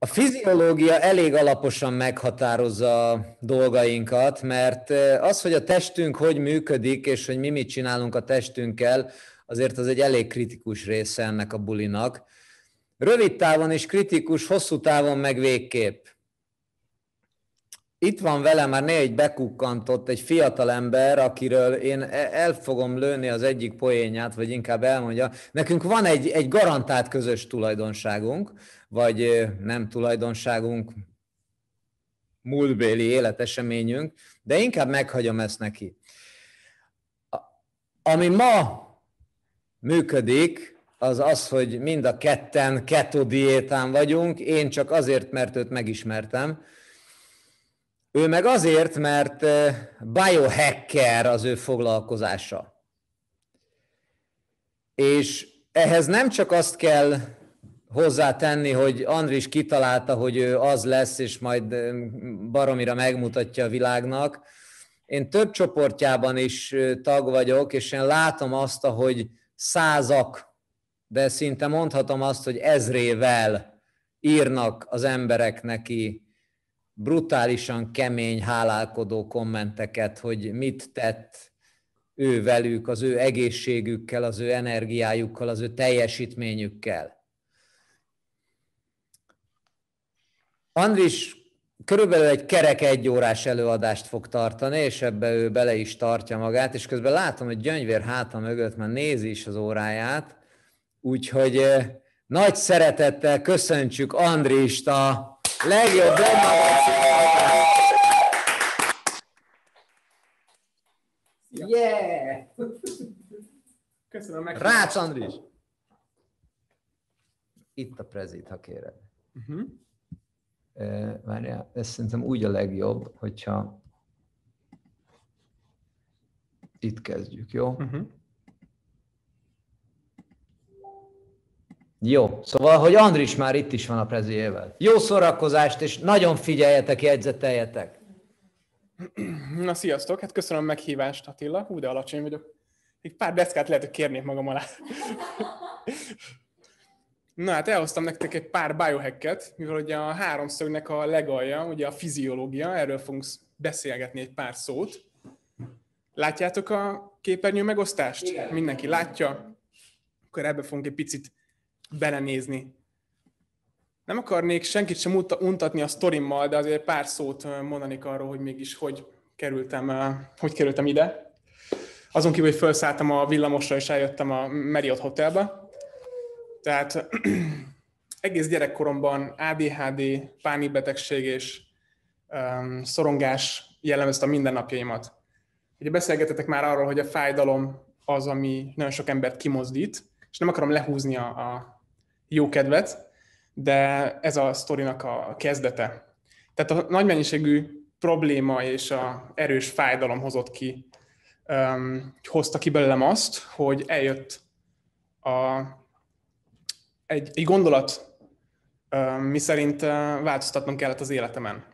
A fiziológia elég alaposan meghatározza a dolgainkat, mert az, hogy a testünk hogy működik, és hogy mi mit csinálunk a testünkkel, azért az egy elég kritikus része ennek a bulinak. Rövid távon is kritikus, hosszú távon meg végképp. Itt van velem, már négy bekukkantott egy fiatal ember, akiről én el fogom lőni az egyik poénját, vagy inkább elmondja. Nekünk van egy garantált közös tulajdonságunk, vagy nem tulajdonságunk, múltbéli életeseményünk, de inkább meghagyom ezt neki. Ami ma működik, az az, hogy mind a ketten keto diétán vagyunk, én csak azért, mert őt megismertem. Ő meg azért, mert biohacker az ő foglalkozása. És ehhez nem csak azt kell hozzátenni, hogy Andris kitalálta, hogy ő az lesz, és majd baromira megmutatja a világnak. Én több csoportjában is tag vagyok, és én látom azt, hogy százak, de szinte mondhatom azt, hogy ezrével írnak az emberek neki brutálisan kemény, hálálkodó kommenteket, hogy mit tett ő velük, az ő egészségükkel, az ő energiájukkal, az ő teljesítményükkel. Andris körülbelül egy kerek egyórás előadást fog tartani, és ebbe ő bele is tartja magát, és közben látom, hogy gyöngyvér háta mögött már nézi is az óráját, úgyhogy nagy szeretettel köszöntsük Andrist, a legjobb Yeah! Köszönöm meg. Rácz Andris! Itt a prezit, ha kéred. Várjál, ez szerintem úgy a legjobb, hogyha itt kezdjük, jó? Jó, szóval, hogy Andris már itt is van a prezéjével. Jó szórakozást, és nagyon figyeljetek, jegyzeteljetek! Na, sziasztok! Hát köszönöm a meghívást, Attila. Hú, de alacsony vagyok. Egy pár deszkát lehet, hogy kérnék magam alá. Na hát elhoztam nektek egy pár biohacket, mivel ugye a háromszögnek a legalja, ugye a fiziológia, erről fogunk beszélgetni egy pár szót. Látjátok a képernyő megosztást? Igen. Mindenki látja? Akkor ebbe fogunk egy picit belenézni. Nem akarnék senkit sem untatni a sztorimmal, de azért pár szót mondanék arról, hogy mégis hogy kerültem ide. Azon kívül, hogy felszálltam a villamosra és eljöttem a Marriott Hotelbe. Tehát egész gyerekkoromban ADHD, pánikbetegség és szorongás jellemezte a mindennapjaimat. Ugye beszélgetetek már arról, hogy a fájdalom az, ami nagyon sok embert kimozdít, és nem akarom lehúzni a jó kedvet, de ez a sztorinak a kezdete. Tehát a nagy mennyiségű probléma és a erős fájdalom hozta ki belőlem azt, hogy eljött egy gondolat, miszerint változtatnom kellett az életemen.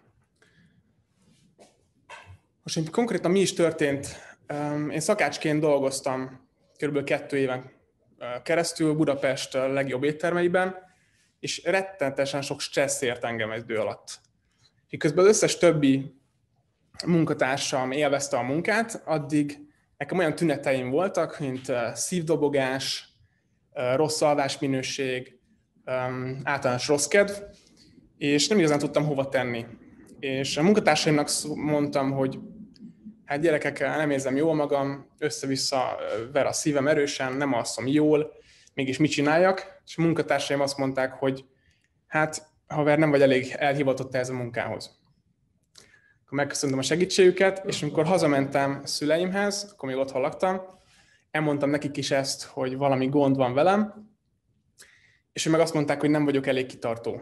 Most konkrétan mi is történt? Én szakácsként dolgoztam kb. 2 éven keresztül Budapest legjobb éttermeiben, és rettenetesen sok stressz ért engem egy idő alatt. Közben az összes többi munkatársam élvezte a munkát, addig nekem olyan tüneteim voltak, mint szívdobogás, rossz alvásminőség, általános rossz kedv, és nem igazán tudtam hova tenni. És a munkatársaimnak mondtam, hogy hát gyerekek, nem érzem jól magam, össze-vissza ver a szívem erősen, nem alszom jól, mégis mit csináljak? És a munkatársaim azt mondták, hogy hát haver, nem vagy elég elhivatott ez a munkához. Akkor megköszöntem a segítségüket, és amikor hazamentem szüleimhez, akkor még otthon laktam, elmondtam nekik is ezt, hogy valami gond van velem, és ők meg azt mondták, hogy nem vagyok elég kitartó.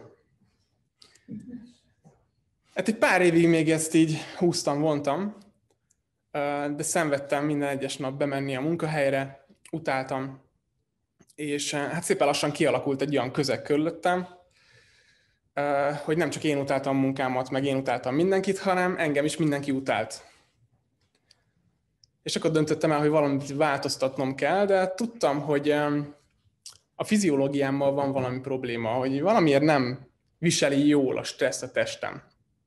Hát egy pár évig még ezt így húztam, vontam, de szenvedtem minden egyes nap bemenni a munkahelyre, utáltam, és hát szépen lassan kialakult egy olyan közeg körülöttem, hogy nem csak én utáltam a munkámat, meg én utáltam mindenkit, hanem engem is mindenki utált. És akkor döntöttem el, hogy valamit változtatnom kell, de tudtam, hogy a fiziológiámmal van valami probléma, hogy valamiért nem viseli jól a stressz a testem.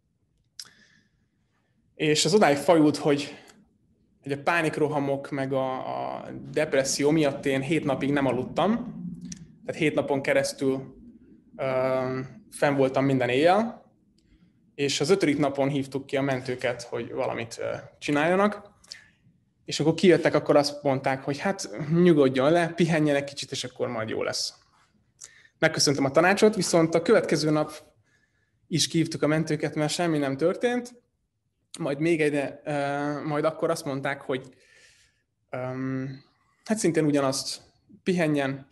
És az odáig fajult, hogy a pánikrohamok meg a depresszió miatt én 7 napig nem aludtam. Tehát 7 napon keresztül fenn voltam minden éjjel, és az 5. napon hívtuk ki a mentőket, hogy valamit csináljanak. És akkor kijöttek, akkor azt mondták, hogy hát nyugodjon le, pihenjen egy kicsit, és akkor majd jó lesz. Megköszöntem a tanácsot, viszont a következő nap is kihívtuk a mentőket, mert semmi nem történt. Majd akkor azt mondták, hogy hát szintén ugyanazt, pihenjen,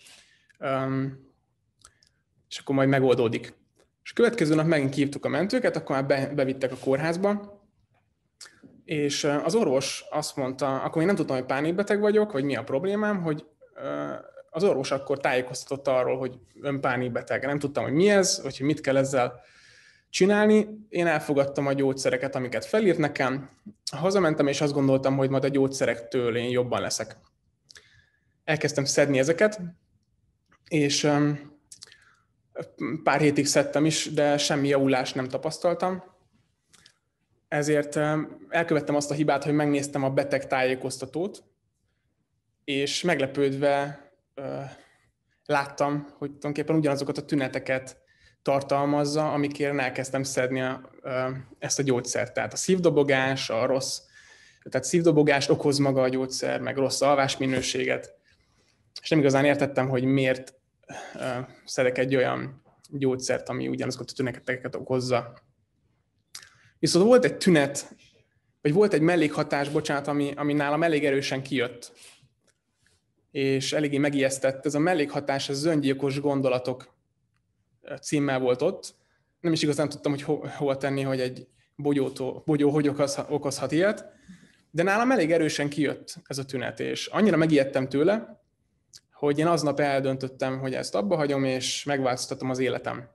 és akkor majd megoldódik. És a következő nap megint kihívtuk a mentőket, akkor már bevittek a kórházba, és az orvos azt mondta, akkor még nem tudtam, hogy pánikbeteg vagyok, vagy mi a problémám, hogy az orvos akkor tájékoztatott arról, hogy ön pánikbeteg. Nem tudtam, hogy mi ez, vagy hogy mit kell ezzel csinálni. Én elfogadtam a gyógyszereket, amiket felírt nekem. Hazamentem, és azt gondoltam, hogy majd a gyógyszerektől én jobban leszek. Elkezdtem szedni ezeket, és pár hétig szedtem is, de semmi javulást nem tapasztaltam. Ezért elkövettem azt a hibát, hogy megnéztem a beteg tájékoztatót, és meglepődve láttam, hogy tulajdonképpen ugyanazokat a tüneteket tartalmazza, amikért elkezdtem szedni ezt a gyógyszert. Tehát a szívdobogás, tehát szívdobogást okoz maga a gyógyszer, meg rossz alvásminőséget. És nem igazán értettem, hogy miért szedek egy olyan gyógyszert, ami ugyanazokat a tüneteket okozza. Viszont volt egy tünet, vagy volt egy mellékhatás, ami nálam elég erősen kijött, és eléggé megijesztett. Ez a mellékhatás, az öngyilkos gondolatok címmel volt ott. Nem is igazán tudtam, hogy hova tenni, hogy egy bogyó hogy okozhat ilyet, de nálam elég erősen kijött ez a tünet, és annyira megijedtem tőle, hogy én aznap eldöntöttem, hogy ezt abba hagyom, és megváltoztatom az életem.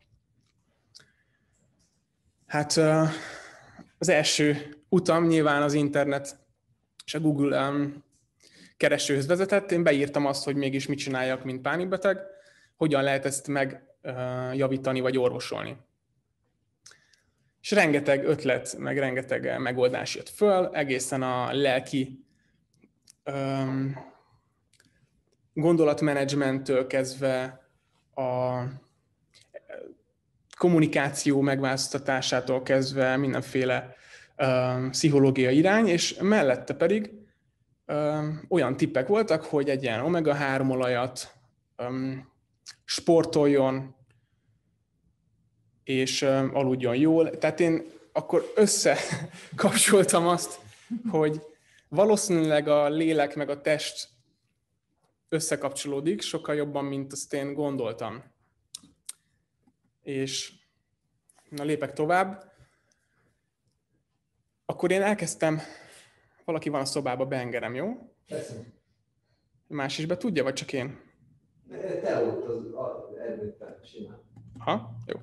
Hát az első utam nyilván az internet és a Google keresőhöz vezetett. Én beírtam azt, hogy mégis mit csináljak, mint pánikbeteg, hogyan lehet ezt megjavítani vagy orvosolni. És rengeteg ötlet, meg rengeteg megoldás jött föl, egészen a lelki gondolatmenedzsmenttől kezdve a kommunikáció megváltoztatásától kezdve mindenféle pszichológiai irány, és mellette pedig olyan tippek voltak, hogy egy ilyen omega-3 olajat sportoljon, és aludjon jól. Tehát én akkor összekapcsoltam azt, hogy valószínűleg a lélek meg a test összekapcsolódik sokkal jobban, mint azt én gondoltam. És na lépek tovább. Akkor én elkezdtem, valaki van a szobába, beengedem, jó? Persze. Más is be tudja, vagy csak én? Te ott az előtte simán. Ha? Jó.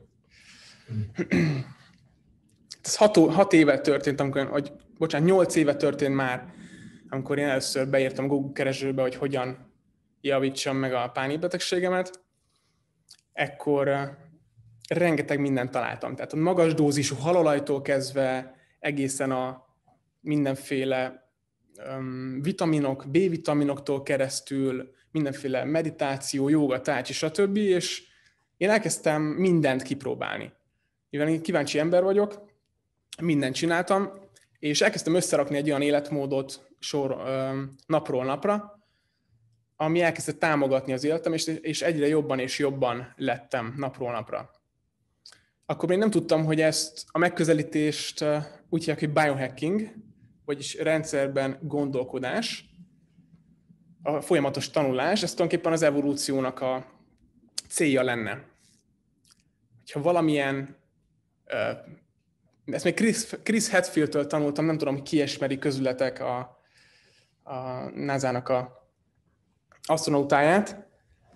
Ez 6 éve történt, 8 éve történt már, amikor én először beírtam Google keresőbe, hogy hogyan javítsam meg a pánikbetegségemet. Ekkor rengeteg mindent találtam. Tehát a magas dózisú halolajtól kezdve egészen a mindenféle vitaminok, B-vitaminoktól keresztül, mindenféle meditáció, jóga, tácsi, stb. És én elkezdtem mindent kipróbálni. Mivel én kíváncsi ember vagyok, mindent csináltam, és elkezdtem összerakni egy olyan életmódot napról napra, ami elkezdett támogatni az életem, és egyre jobban és jobban lettem napról napra. Akkor még nem tudtam, hogy ezt a megközelítést úgy hívják, hogy biohacking, vagyis rendszerben gondolkodás, a folyamatos tanulás, ez tulajdonképpen az evolúciónak a célja lenne. Ha valamilyen, ezt még Chris Hadfield-től tanultam, nem tudom, hogy ki ismeri közületek a NASA-nak a asztronautáját,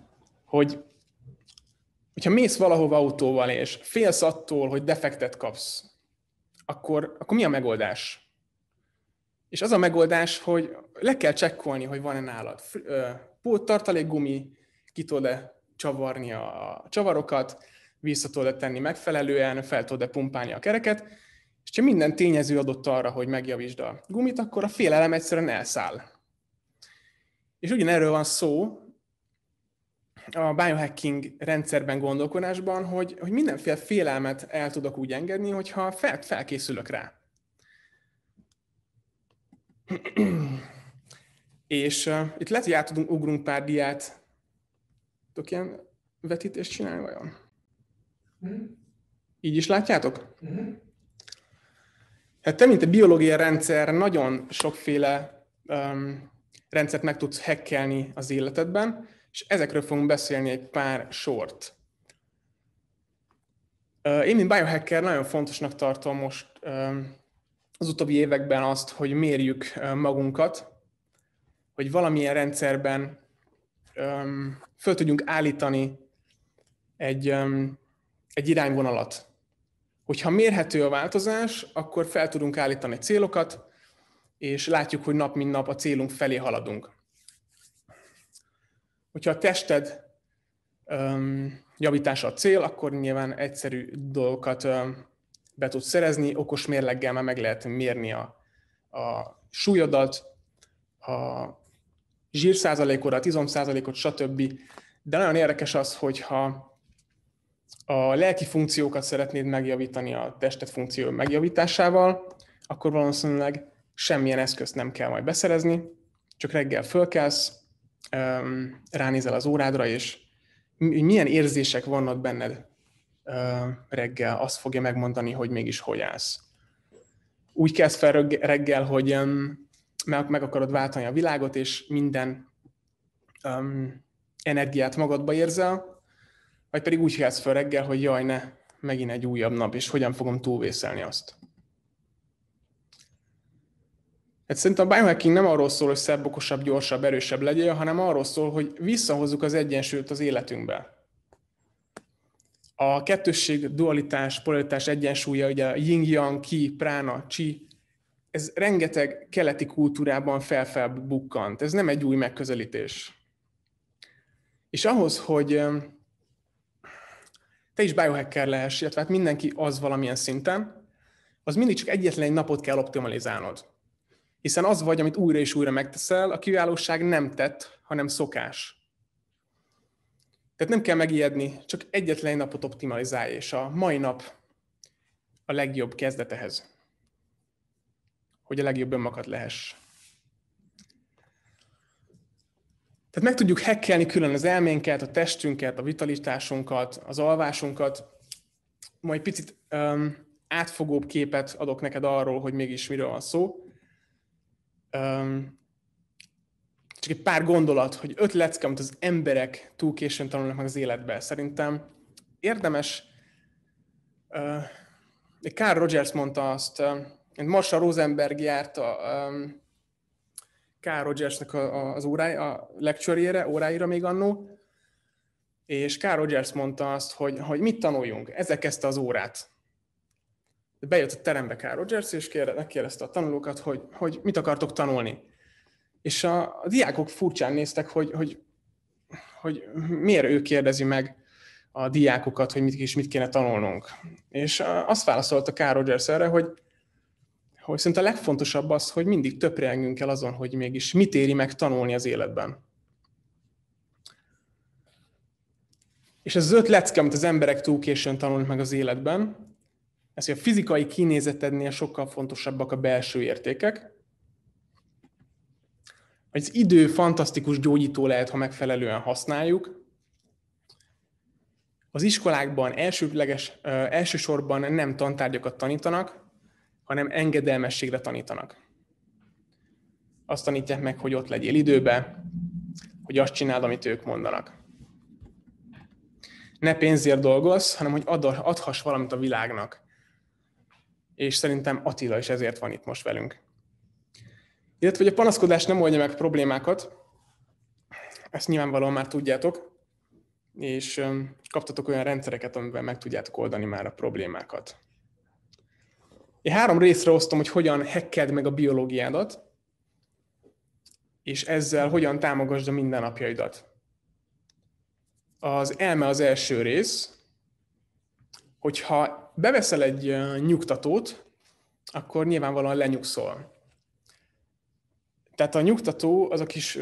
hogyha mész valahova autóval, és félsz attól, hogy defektet kapsz, akkor mi a megoldás? És az a megoldás, hogy le kell csekkolni, hogy van-e nálad tartalékgumi, ki tudod-e csavarni a csavarokat, vissza tudod tenni megfelelően, fel tudod pumpálni a kereket, és ha minden tényező adott arra, hogy megjavítsd a gumit, akkor a félelem egyszerűen elszáll. És ugyanerről van szó a biohacking rendszerben, gondolkodásban, hogy mindenféle félelmet el tudok úgy engedni, hogyha felkészülök rá. És itt lehet, hogy át tudunk ugrunk pár diát. Tudok ilyen vetítést csinálni vajon? Így is látjátok? Hát te, mint a biológiai rendszer, nagyon sokféle rendszert meg tudsz hackelni az életedben, és ezekről fogunk beszélni egy pár sort. Én, mint biohacker, nagyon fontosnak tartom most az utóbbi években azt, hogy mérjük magunkat, hogy valamilyen rendszerben föl tudjunk állítani egy irányvonalat. Hogyha mérhető a változás, akkor fel tudunk állítani célokat, és látjuk, hogy nap mint nap a célunk felé haladunk. Hogyha a tested javítása a cél, akkor nyilván egyszerű dolgokat be tudsz szerezni, okos mérleggel már meg lehet mérni a súlyodat, a zsírszázalékodat, izomszázalékot, stb. De nagyon érdekes az, hogyha a lelki funkciókat szeretnéd megjavítani a tested funkció megjavításával, akkor valószínűleg semmilyen eszközt nem kell majd beszerezni, csak reggel fölkelsz, ránézel az órádra, és milyen érzések vannak benned reggel, azt fogja megmondani, hogy mégis hogy állsz. Úgy kezd fel reggel, hogy meg akarod váltani a világot, és minden energiát magadba érzel, vagy pedig úgy kezd fel reggel, hogy jaj, ne, megint egy újabb nap, és hogyan fogom túlvészelni azt. Hát szerintem a biohacking nem arról szól, hogy szebb, okosabb, gyorsabb, erősebb legyél, hanem arról szól, hogy visszahozzuk az egyensúlyt az életünkbe. A kettősség, dualitás, polaritás egyensúlya, ugye a yin-yang, ki, prána, chi, ez rengeteg keleti kultúrában felbukkant. Ez nem egy új megközelítés. És ahhoz, hogy te is biohacker lehess, illetve hát mindenki az valamilyen szinten, az mindig csak egyetlen egy napot kell optimalizálnod. Hiszen az vagy, amit újra és újra megteszel, a kiválóság nem tett, hanem szokás. Tehát nem kell megijedni, csak egyetlen egy napot optimalizálj, és a mai nap a legjobb kezdetehez, hogy a legjobb önmagad lehess. Tehát meg tudjuk hackelni külön az elménket, a testünket, a vitalitásunkat, az alvásunkat. Majd picit átfogóbb képet adok neked arról, hogy mégis miről van szó. Csak egy pár gondolat, hogy 5 lecke, amit az emberek túl későn tanulnak meg az életbe. Szerintem érdemes, Carl Rogers mondta azt, Marshall Rosenberg járt Carl Rogersnek az a lecture-jére, óráira még annó, és Carl Rogers mondta azt, hogy mit tanuljunk. Ezzel kezdte az órát. Bejött a terembe Carl Rogers, és megkérdezte a tanulókat, hogy mit akartok tanulni. És a diákok furcsán néztek, hogy miért ő kérdezi meg a diákokat, hogy mit kéne tanulnunk. És azt válaszolta Carl Rogers erre, hogy szerintem a legfontosabb az, hogy mindig töprengünk el azon, hogy mégis mit éri meg tanulni az életben. És ez az 5 lecke, amit az emberek túl későn tanulnak meg az életben, ez, hogy a fizikai kinézetednél sokkal fontosabbak a belső értékek, hogy az idő fantasztikus gyógyító lehet, ha megfelelően használjuk. Az iskolákban elsősorban nem tantárgyakat tanítanak, hanem engedelmességre tanítanak. Azt tanítják meg, hogy ott legyél időben, hogy azt csináld, amit ők mondanak. Ne pénzért dolgozz, hanem hogy adhass valamit a világnak. És szerintem Attila is ezért van itt most velünk. Illetve, hogy a panaszkodás nem oldja meg problémákat, ezt nyilvánvalóan már tudjátok, és kaptatok olyan rendszereket, amivel meg tudjátok oldani már a problémákat. Én 3 részre osztom, hogy hogyan hackeld meg a biológiádat, és ezzel hogyan támogasd a mindennapjaidat. Az elme az első rész, hogyha beveszel egy nyugtatót, akkor nyilvánvalóan lenyugszol. Tehát a nyugtató az a kis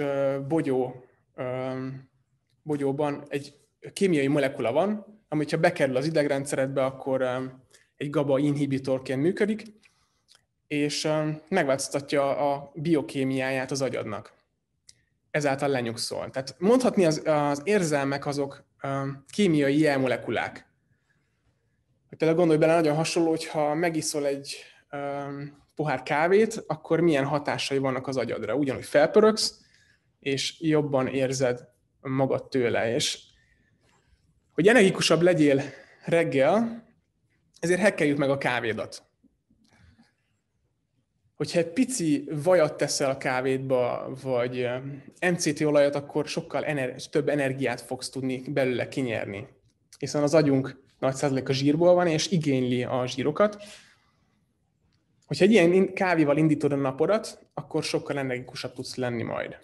bogyóban egy kémiai molekula van, ami ha bekerül az idegrendszeredbe, akkor egy GABA inhibitorként működik, és megváltoztatja a biokémiáját az agyadnak. Ezáltal lenyugszol. Tehát mondhatni az érzelmek azok kémiai jelmolekulák. Például gondolj bele, nagyon hasonló, hogyha megiszol egy pohár kávét, akkor milyen hatásai vannak az agyadra. Ugyanúgy felpörögsz, és jobban érzed magad tőle. És hogy energikusabb legyél reggel, ezért hekkeljük meg a kávédat. Hogyha egy pici vajat teszel a kávédba, vagy MCT olajat, akkor sokkal több energiát fogsz tudni belőle kinyerni. Hiszen az agyunk nagy százaléka zsírból van, és igényli a zsírokat. Hogyha egy ilyen kávéval indítod a napodat, akkor sokkal energikusabb tudsz lenni majd.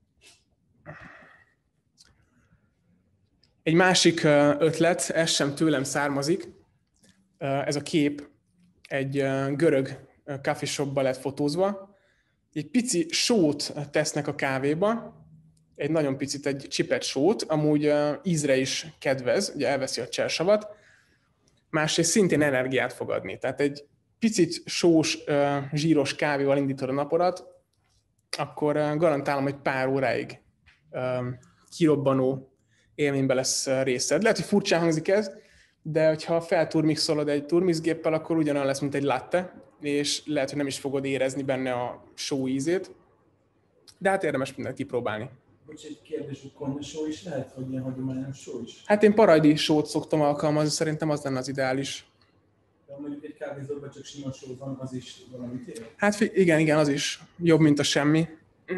Egy másik ötlet, ez sem tőlem származik, ez a kép egy görög coffee shopba lett fotózva. Egy pici sót tesznek a kávéba, egy nagyon picit, egy csipet sót, amúgy ízre is kedvez, ugye elveszi a csersavat, másrészt szintén energiát fog adni. Tehát egy picit sós, zsíros kávéval indítod a napodat, akkor garantálom, hogy pár óráig kirobbanó élménybe lesz részed. Lehet, hogy furcsán hangzik ez, de hogyha felturmixolod egy turmixgéppel, akkor ugyanolyan lesz, mint egy latte, és lehet, hogy nem is fogod érezni benne a só ízét, de hát érdemes mindent kipróbálni. Bocs, egy kérdés, hogy konna só is lehet, vagy ilyen hagyományos só is? Hát én parajdi sót szoktam alkalmazni, szerintem az lenne az ideális. De mondjuk egy kávézóban csak sima só van, az is valamit ér? Hát igen, az is jobb, mint a semmi.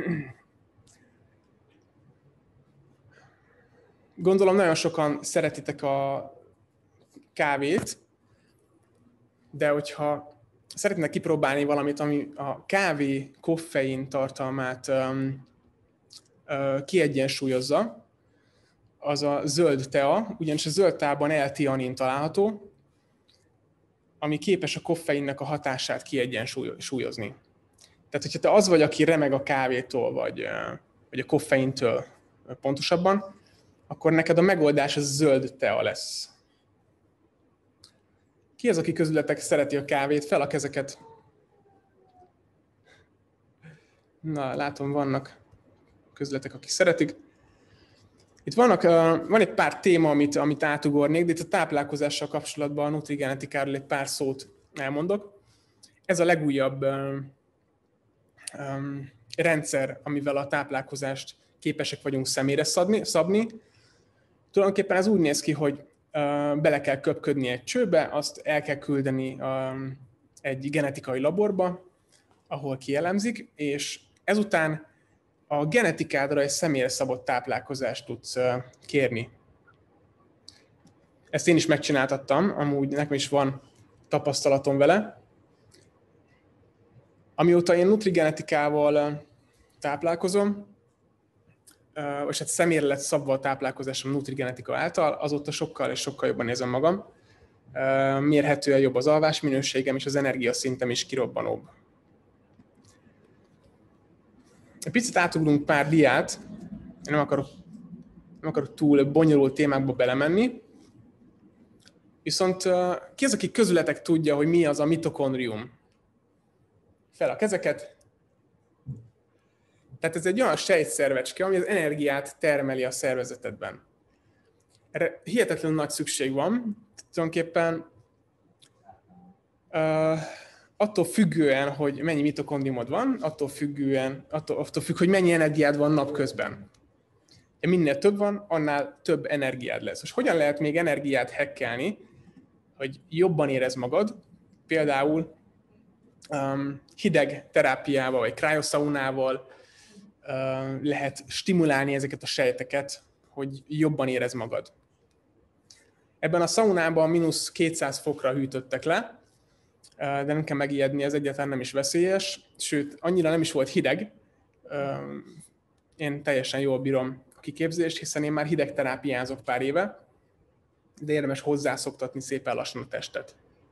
Gondolom nagyon sokan szeretitek a kávét, de hogyha szeretnének kipróbálni valamit, ami a kávé koffein tartalmát kiegyensúlyozza, az a zöld tea, ugyanis a zöld teában L-tianin található, ami képes a koffeinnek a hatását kiegyensúlyozni. Tehát, hogyha te az vagy, aki remeg a kávétól, vagy a koffeintől pontosabban, akkor neked a megoldás a zöld tea lesz. Ki az, aki közületek szereti a kávét? Fel a kezeket. Na, látom, vannak közületek, akik szeretik. Itt van egy pár téma, amit átugornék, de itt a táplálkozással kapcsolatban a nutrigenetikáról egy pár szót elmondok. Ez a legújabb rendszer, amivel a táplálkozást képesek vagyunk személyre szabni. Tulajdonképpen ez úgy néz ki, hogy bele kell köpködni egy csőbe, azt el kell küldeni egy genetikai laborba, ahol kielemzik, és ezután a genetikádra egy személyre szabott táplálkozást tudsz kérni. Ezt én is megcsináltattam, amúgy nekem is van tapasztalatom vele. Amióta én nutrigenetikával táplálkozom, és hát személyre lett szabva a táplálkozásom nutrigenetika által, azóta sokkal és sokkal jobban érzem magam. Mérhetően jobb az alvásminőségem, és az energiaszintem is kirobbanóbb. Egy picit átugrunk pár diát, én nem akarok túl bonyolult témákba belemenni, viszont ki az, aki közületek tudja, hogy mi az a mitokondrium? Fel a kezeket. Tehát ez egy olyan sejtszervecske, ami az energiát termeli a szervezetedben. Erre hihetetlenül nagy szükség van. Tulajdonképpen attól függően, hogy mennyi mitokondriumod van, attól függ, hogy mennyi energiád van napközben. Minél több van, annál több energiád lesz. És hogyan lehet még energiát hekkelni, hogy jobban érezd magad? Például hideg terápiával, vagy kryosaunával lehet stimulálni ezeket a sejteket, hogy jobban érezd magad. Ebben a szaunában -200 fokra hűtöttek le, de nem kell megijedni, ez egyáltalán nem is veszélyes, sőt, annyira nem is volt hideg. Én teljesen jól bírom a kiképzést, hiszen én már hideg terápiázok pár éve, de érdemes hozzászoktatni szépen lassan a testet.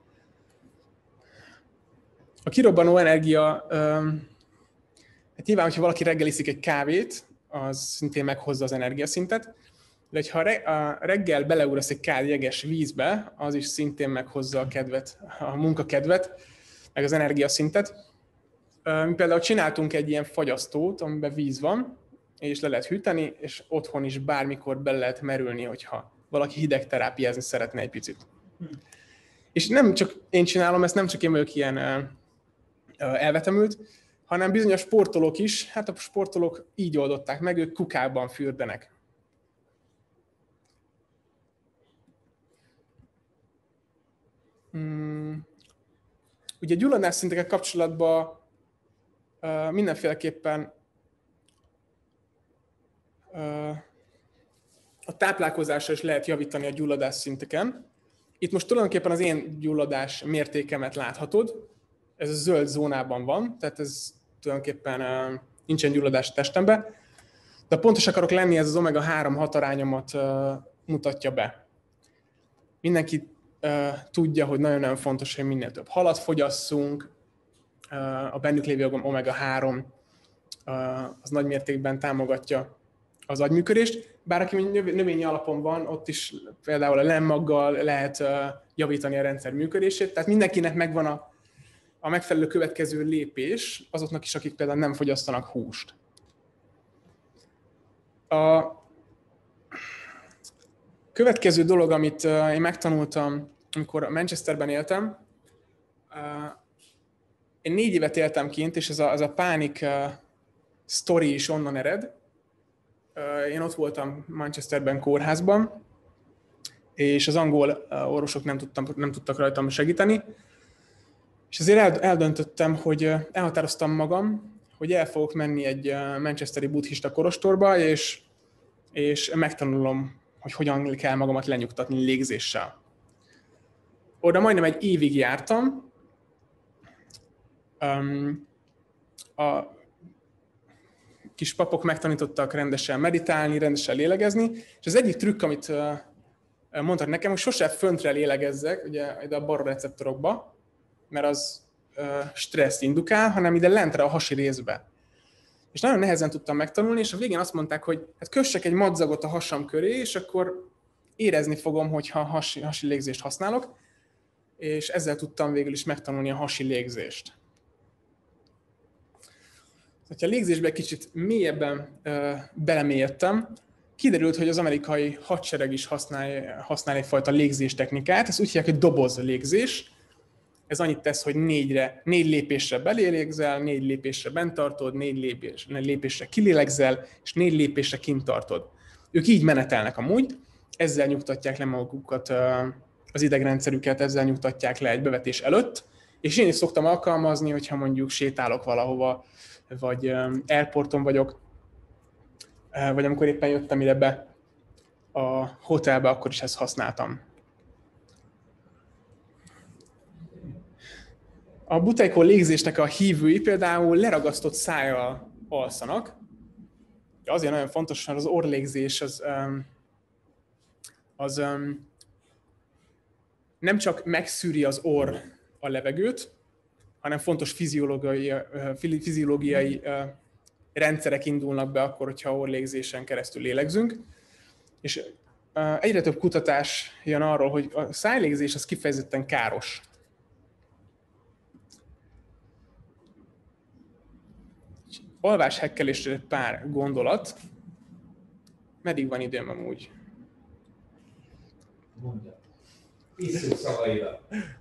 A kirobbanó energia, hát nyilván, hogyha valaki reggel iszik egy kávét, az szintén meghozza az energiaszintet, de ha reggel beleúrasz egy kál jeges vízbe, az is szintén meghozza a kedvet, a munkakedvet, meg az energiaszintet. Mi például csináltunk egy ilyen fagyasztót, amiben víz van, és le lehet hűteni, és otthon is bármikor bele lehet merülni, hogyha valaki hidegterápiázni szeretne egy picit. És nem csak én csinálom, ezt nem csak én vagyok ilyen elvetemült, hanem bizonyos sportolók is, hát a sportolók így oldották meg, ők kukában fürdenek. Ugye gyulladásszintekkel kapcsolatban mindenféleképpen a táplálkozásra is lehet javítani a gyulladásszinteken. Itt most tulajdonképpen az én gyulladás mértékemet láthatod. Ez a zöld zónában van, tehát ez tulajdonképpen nincsen gyulladás a testemben. De pontos akarok lenni, ez az omega-3 hatarányomat mutatja be. Mindenki tudja, hogy nagyon-nagyon fontos, hogy minél több halat fogyasszunk, a bennük lévő omega-3 az nagy mértékben támogatja az agyműködést. Bár aki növényi alapon van, ott is például a lemmaggal lehet javítani a rendszer működését. Tehát mindenkinek megvan a megfelelő következő lépés, azoknak is, akik például nem fogyasztanak húst. A következő dolog, amit én megtanultam, amikor Manchesterben éltem, én 4 évet éltem kint, és ez a pánik sztori is onnan ered. Én ott voltam Manchesterben kórházban, és az angol orvosok nem tudtak rajtam segíteni. És azért eldöntöttem, hogy elhatároztam magam, hogy el fogok menni egy manchesteri buddhista kolostorba, és megtanulom, hogy hogyan kell magamat lenyugtatni légzéssel. Oda majdnem egy évig jártam. A kis papok megtanítottak rendesen meditálni, rendesen lélegezni, és az egyik trükk, amit mondtak nekem, hogy sose föntre lélegezzek, ugye ide a baroreceptorokba, mert az stresszt indukál, hanem ide lentre a hasi részbe. És nagyon nehezen tudtam megtanulni, és a végén azt mondták, hogy hát kössek egy madzagot a hasam köré, és akkor érezni fogom, hogyha hasi légzést használok, és ezzel tudtam végül is megtanulni a hasi légzést. Ha a légzésbe egy kicsit mélyebben belemélyedtem, kiderült, hogy az amerikai hadsereg is használ egyfajta légzéstechnikát, ezt úgy hívják, hogy doboz légzés. Ez annyit tesz, hogy 4 lépésre belélegzel, 4 lépésre bent tartod, 4 lépésre kilélegzel, és 4 lépésre kint tartod. Ők így menetelnek amúgy, ezzel nyugtatják le magukat, az idegrendszerüket, ezzel nyugtatják le egy bevetés előtt, és én is szoktam alkalmazni, hogyha mondjuk sétálok valahova, vagy airporton vagyok, vagy amikor éppen jöttem ide be a hotelbe, akkor is ezt használtam. A buteiko légzésnek a hívői például leragasztott szájjal alszanak. Azért nagyon fontos, mert az orrlégzés az nem csak megszűri az orr a levegőt, hanem fontos fiziológiai rendszerek indulnak be akkor, hogyha orrlégzésen keresztül lélegzünk. És egyre több kutatás jön arról, hogy a szájlégzés az kifejezetten káros. Alváshekkelésre pár gondolat. Meddig van időm amúgy? Mondja. Iszunk szavaira.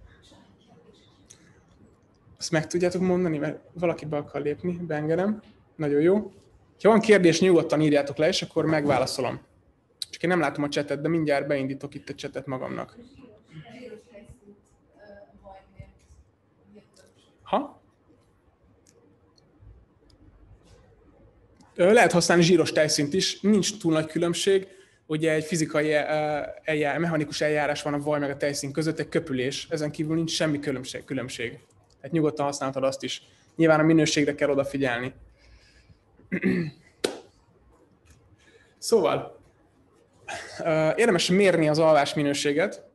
Azt meg tudjátok mondani, mert valaki be akar lépni, beengedem. Nagyon jó. Ha van kérdés, nyugodtan írjátok le, és akkor megválaszolom. Csak én nem látom a csetet, de mindjárt beindítok itt a csetet magamnak. Ha? Lehet használni zsíros tejszínt is, nincs túl nagy különbség. Ugye egy fizikai mechanikus eljárás van a vaj meg a tejszín között, egy köpülés, ezen kívül nincs semmi különbség. Tehát nyugodtan használhatod azt is. Nyilván a minőségre kell odafigyelni. Szóval, Érdemes mérni az alvás minőséget.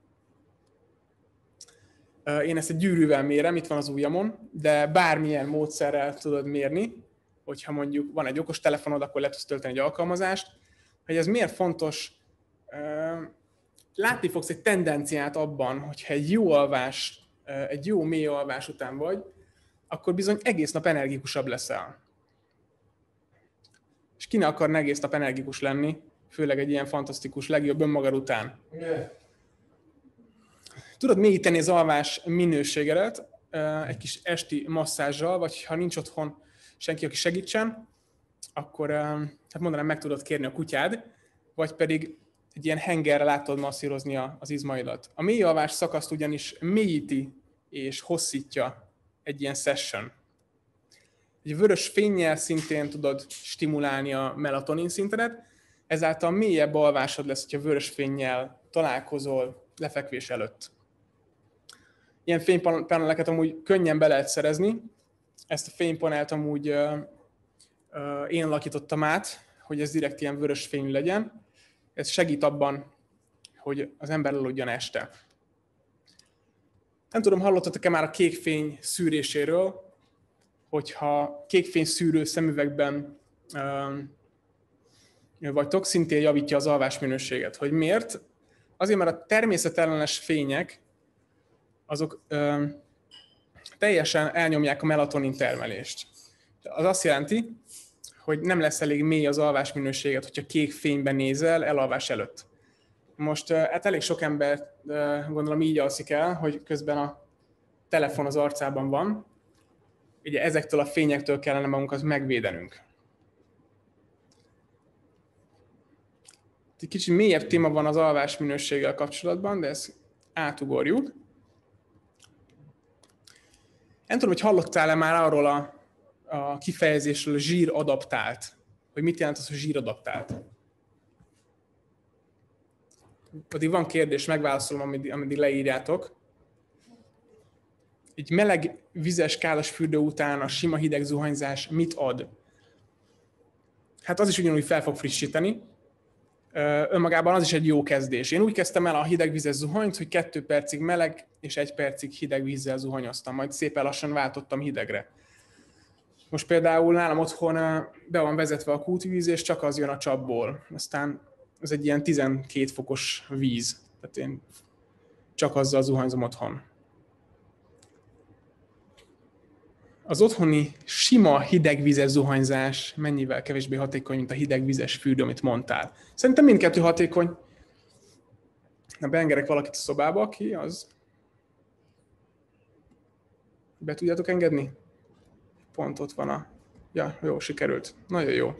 Én ezt egy gyűrűvel mérem, itt van az ujjamon, de bármilyen módszerrel tudod mérni, hogyha mondjuk van egy okos telefonod, akkor le tudsz tölteni egy alkalmazást. Hogy ez miért fontos, látni fogsz egy tendenciát abban, hogyha egy jó alvás, egy jó mély alvás után vagy, akkor bizony egész nap energikusabb leszel. És ki ne akarna egész nap energikus lenni, főleg egy ilyen fantasztikus, legjobb önmagad után. Tudod mélyíteni az alvás minőségedet egy kis esti masszázsal, vagy ha nincs otthon senki, aki segítsen, akkor hát mondanám, meg tudod kérni a kutyád, vagy pedig egy ilyen hengerrel át tudod masszírozni az izmaidat. A mély alvás szakaszt ugyanis mélyíti és hosszítja egy ilyen session. Egy vörös fénnyel szintén tudod stimulálni a melatonin szintedet, ezáltal mélyebb alvásod lesz, hogyha vörös fénnyel találkozol lefekvés előtt. Ilyen fénypaneleket amúgy könnyen be lehet szerezni. Ezt a fénypanelt amúgy én alakítottam át, hogy ez direkt ilyen vörös fényű legyen. Ez segít abban, hogy az ember aludjon este. Nem tudom, hallottatok-e már a kékfény szűréséről, hogyha kékfény szűrő szemüvegben vagytok, szintén javítja az alvásminőséget. Hogy miért? Azért, mert a természetellenes fények azok teljesen elnyomják a melatonin termelést. Az azt jelenti, hogy nem lesz elég mély az alvásminőséget, hogyha kék fényben nézel elalvás előtt. Most hát elég sok ember gondolom így alszik el, hogy közben a telefon az arcában van. Ugye ezektől a fényektől kellene magunkat megvédenünk. Egy kicsit mélyebb téma van az alvásminőséggel kapcsolatban, de ezt átugorjuk. Nem tudom, hogy hallottál-e már arról a kifejezésről, zsíradaptált. Hogy mit jelent az, hogy zsíradaptált? Addig van kérdés, megválaszolom, ameddig leírjátok. Egy meleg, vizes, kálas fürdő után a sima hideg zuhanyzás mit ad? Hát az is ugyanúgy fel fog frissíteni. Önmagában az is egy jó kezdés. Én úgy kezdtem el a hideg vizes zuhanyt, hogy 2 percig meleg és 1 percig hideg vízzel zuhanyoztam, majd szépen lassan váltottam hidegre. Most például nálam otthon be van vezetve a kútvíz, és csak az jön a csapból. Aztán ez egy ilyen 12 fokos víz. Tehát én csak azzal zuhanyzom otthon. Az otthoni sima hidegvízes zuhanyzás mennyivel kevésbé hatékony, mint a hidegvízes fürdő, amit mondtál? Szerintem mindkettő hatékony. Na, beengedek valakit a szobába, aki az... Be tudjátok engedni? Pont ott van a... Ja, jó, sikerült. Nagyon jó.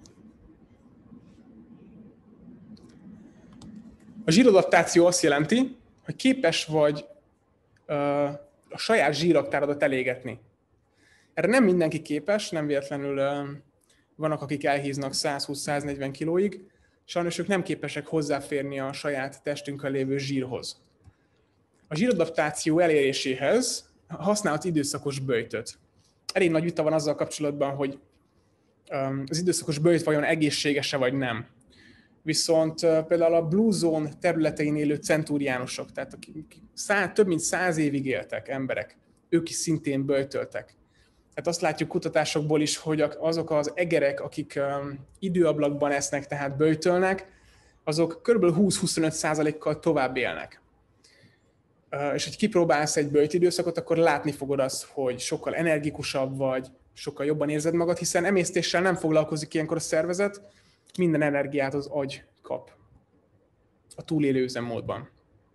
A zsíradaptáció azt jelenti, hogy képes vagy a saját zsíraktáradat elégetni. Erre nem mindenki képes, nem véletlenül vannak, akik elhíznak 120-140 kilóig, sajnos ők nem képesek hozzáférni a saját testünkön lévő zsírhoz. A zsíradaptáció eléréséhez használhat időszakos böjtöt. Elég nagy vita van azzal kapcsolatban, hogy az időszakos böjt vajon egészséges-e vagy nem. Viszont például a Blue Zone területein élő centúriánosok, tehát akik több mint 100 évig éltek emberek, ők is szintén böjtöltek. Tehát azt látjuk kutatásokból is, hogy azok az egerek, akik időablakban esznek, tehát böjtölnek, azok kb. 20-25%-kal tovább élnek. És hogy kipróbálsz egy böjtidőszakot, akkor látni fogod azt, hogy sokkal energikusabb vagy, sokkal jobban érzed magad, hiszen emésztéssel nem foglalkozik ilyenkor a szervezet, minden energiát az agy kap a túlélő üzemmódban.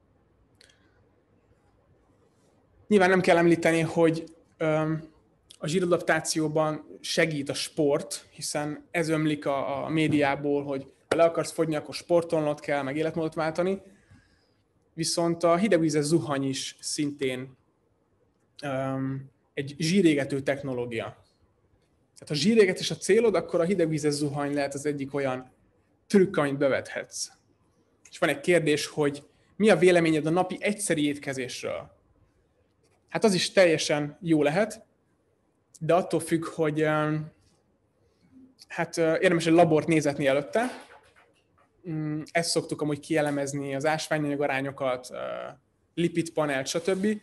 Nyilván nem kell említeni, hogy a zsíradaptációban segít a sport, hiszen ez ömlik a médiából, hogy ha le akarsz fogyni, akkor sportolnod kell, meg életmódot váltani. Viszont a hidegvízes zuhany is szintén egy zsírégető technológia. Tehát ha zsírégetés a célod, akkor a hidegvízes zuhany lehet az egyik olyan trükk, amit bevethetsz. És van egy kérdés, hogy mi a véleményed a napi egyszeri étkezésről? Hát az is teljesen jó lehet, de attól függ, hogy hát érdemes egy labort nézetni előtte. ezt szoktuk amúgy kielemezni, az ásványanyag arányokat, lipidpanelt, stb.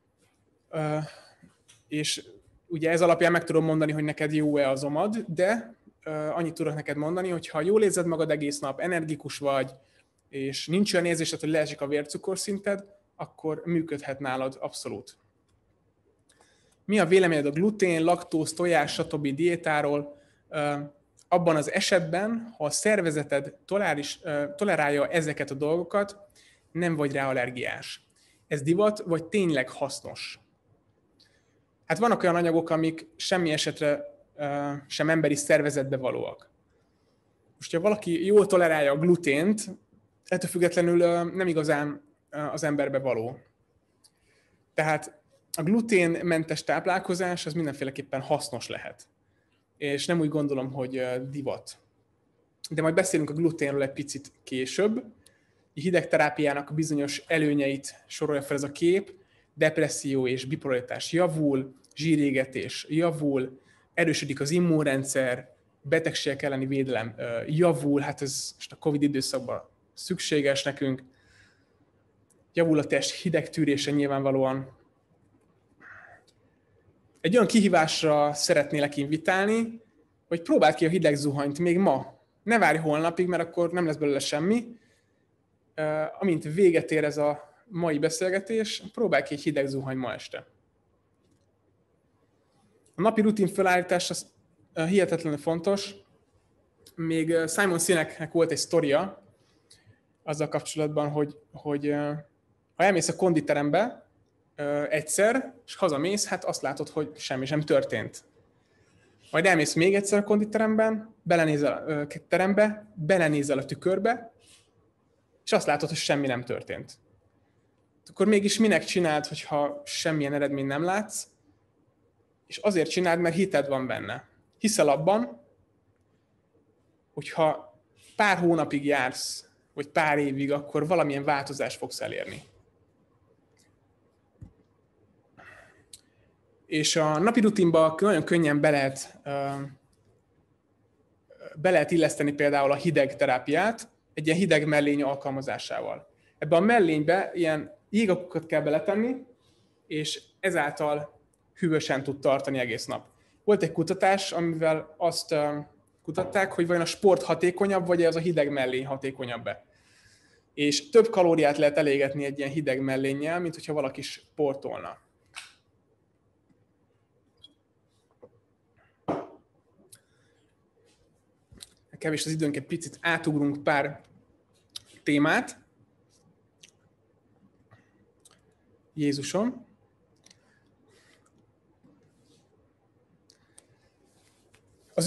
És ugye ez alapján meg tudom mondani, hogy neked jó-e az omad, de annyit tudok neked mondani, hogy ha jól érzed magad egész nap, energikus vagy, és nincs olyan érzésed, hogy leesik a vércukorszinted, akkor működhet nálad abszolút. Mi a véleményed a glutén, laktóz, tojás, stb. Diétáról? Abban az esetben, ha a szervezeted tolerálja ezeket a dolgokat, nem vagy rá allergiás. Ez divat, vagy tényleg hasznos? Hát vannak olyan anyagok, amik semmi esetre sem emberi szervezetbe valóak. Most, ha valaki jól tolerálja a glutént, ettől függetlenül nem igazán az emberbe való. Tehát a gluténmentes táplálkozás az mindenféleképpen hasznos lehet. És nem úgy gondolom, hogy divat. De majd beszélünk a gluténről egy picit később. A hidegterápiának a bizonyos előnyeit sorolja fel ez a kép. Depresszió és bipolaritás javul, zsírégetés javul, erősödik az immunrendszer, betegségek elleni védelem javul, hát ez most a Covid időszakban szükséges nekünk. Javul a test hidegtűrése nyilvánvalóan. Egy olyan kihívásra szeretnélek invitálni, hogy próbáld ki a hideg zuhanyt még ma. Ne várj holnapig, mert akkor nem lesz belőle semmi. Amint véget ér ez a mai beszélgetés, próbálj ki egy hideg zuhany ma este. A napi rutin felállítás az hihetetlenül fontos. Még Simon Sineknek volt egy sztoria azzal kapcsolatban, hogy ha elmész a konditerembe egyszer, és hazamész, hát azt látod, hogy semmi sem történt. Majd elmész még egyszer a konditeremben, belenézel a tükörbe, és azt látod, hogy semmi nem történt. Akkor mégis minek csináld, hogyha semmilyen eredményt nem látsz? És azért csináld, mert hited van benne. Hiszel abban, hogyha pár hónapig jársz, vagy pár évig, akkor valamilyen változást fogsz elérni. És a napi rutinba nagyon könnyen be lehet illeszteni például a hideg terápiát, egy ilyen hideg mellény alkalmazásával. Ebbe a mellénybe ilyen jégakukat kell beletenni, és ezáltal hűvösen tud tartani egész nap. Volt egy kutatás, amivel azt kutatták, hogy vajon a sport hatékonyabb, vagy az a hideg mellény hatékonyabb-e. És több kalóriát lehet elégetni egy ilyen hideg mellénnyel, mint hogyha valaki sportolna. Kevés az időnk, egy picit átugrunk pár témát. Jézusom. Az